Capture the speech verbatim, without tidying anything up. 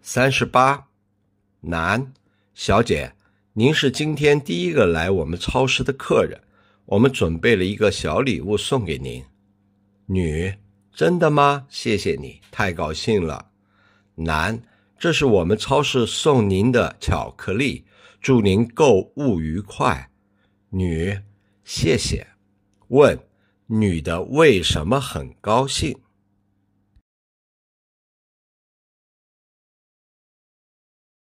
三十八。男，小姐，您是今天第一个来我们超市的客人，我们准备了一个小礼物送给您。女，真的吗？谢谢你，太高兴了。男，这是我们超市送您的巧克力，祝您购物愉快。女，谢谢。问，女的为什么很高兴？